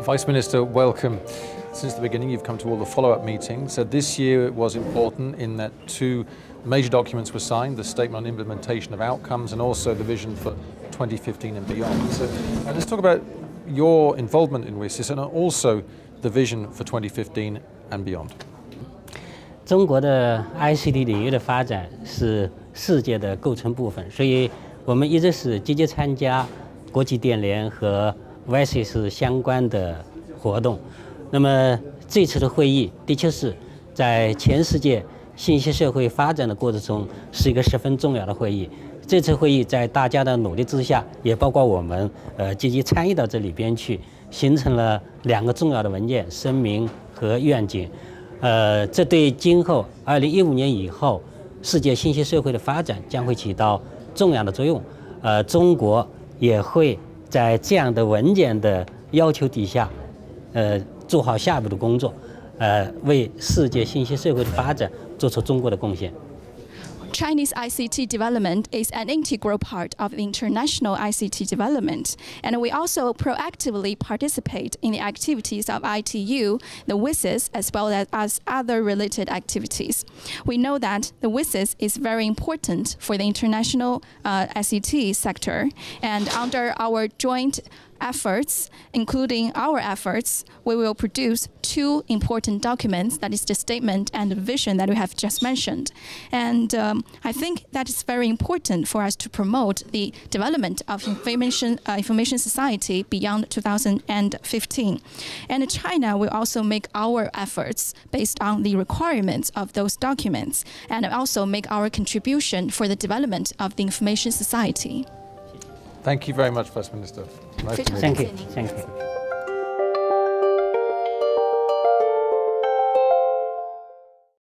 Vice Minister, welcome. Since the beginning, you've come to all the follow-up meetings. So this year was important in that two major documents were signed, the Statement on Implementation of Outcomes and also the vision for 2015 and beyond. So let's talk about your involvement in WSIS and also the vision for 2015 and beyond. 中国的 ICT 领域的发展是世界的构成部分，所以我们一直是积极参加国际电联和 WSIS 相关的活动。那么这次的会议的确是在全世界信息社会发展的过程中是一个十分重要的会议。这次会议在大家的努力之下，也包括我们积极参与到这里边去，形成了2个重要的文件：声明和愿景。这对今后2015年以后世界信息社会的发展将会起到重要的作用。中国也会在这样的文件的要求底下，做好下一步的工作，为世界信息社会的发展做出中国的贡献。 Chinese ICT development is an integral part of international ICT development, and we also proactively participate in the activities of ITU, the WSIS, as well as other related activities. We know that the WSIS is very important for the international ICT sector, and under our joint efforts, including our efforts, we will produce 2 important documents, that is the statement and the vision that we have just mentioned. And I think that is very important for us to promote the development of information society beyond 2015. And China will also make our efforts based on the requirements of those documents and also make our contribution for the development of the information society. Thank you very much, Vice Minister. Nice to meet you. Thank you. Thank you.